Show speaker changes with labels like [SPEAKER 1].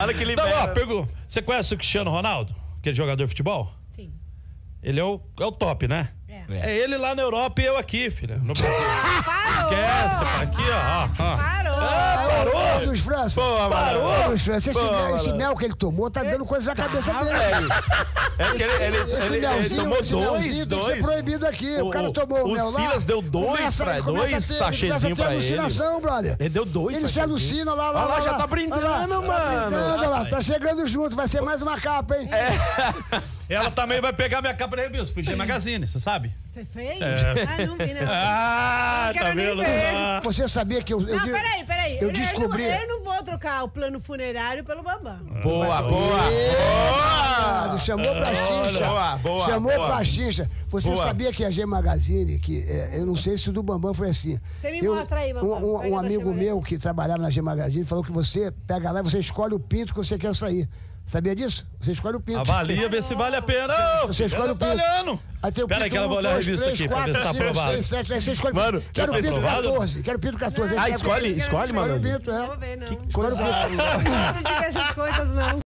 [SPEAKER 1] Olha que libera. Não, pergunta. Você conhece o Cristiano Ronaldo? Aquele jogador de futebol?
[SPEAKER 2] Sim.
[SPEAKER 1] Ele é o top, né? É ele lá na Europa e eu aqui, filha, no Brasil.
[SPEAKER 2] Parou.
[SPEAKER 1] Esquece, pá, aqui, ó.
[SPEAKER 2] Parou.
[SPEAKER 3] Parou? Luiz França.
[SPEAKER 1] Parou?
[SPEAKER 3] Luiz França, esse mel que ele tomou tá dando coisa na cabeça dele.
[SPEAKER 1] Ele tomou
[SPEAKER 3] melzinho tem que ser proibido aqui. O cara tomou o mel lá.
[SPEAKER 1] O Silas deu dois sachêzinhos pra ele.
[SPEAKER 3] Alucinação, brother.
[SPEAKER 1] Ele deu dois.
[SPEAKER 3] Ele se alucina lá.
[SPEAKER 1] Olha lá, já tá brindando, mano.
[SPEAKER 3] Olha lá, tá chegando junto. Vai ser mais uma capa, hein?
[SPEAKER 1] Ela também vai pegar minha capa de revista. Fui G Magazine, você sabe?
[SPEAKER 2] Você fez? Ah, não vi, não.
[SPEAKER 1] Tá vendo?
[SPEAKER 3] Você sabia que eu
[SPEAKER 2] Não, peraí.
[SPEAKER 3] Eu descobri.
[SPEAKER 2] Eu não vou trocar o plano funerário pelo Bambam.
[SPEAKER 1] Boa.
[SPEAKER 3] Chamou pra xincha. Chamou pra xincha. Você sabia que a G Magazine, que eu não sei se o do Bambam foi assim.
[SPEAKER 2] Você me mostra aí, Bambam.
[SPEAKER 3] Um amigo meu que trabalhava na G Magazine falou que você pega lá e você escolhe o pinto que você quer sair. Sabia disso? Você escolhe o pinto.
[SPEAKER 1] Avalia, vê se vale a pena.
[SPEAKER 3] Você escolhe o pinto.
[SPEAKER 1] Pera aí que ela vai olhar a revista aqui pra ver se tá aprovado.
[SPEAKER 3] 6, 7, aí você escolhe.
[SPEAKER 1] Mano,
[SPEAKER 3] quero o pinto 14. Quero o pinto 14.
[SPEAKER 1] Escolhe, mano.
[SPEAKER 2] Não vou ver, não.
[SPEAKER 3] Escolhe o pinto.
[SPEAKER 2] Não gosto de ver essas coisas, não.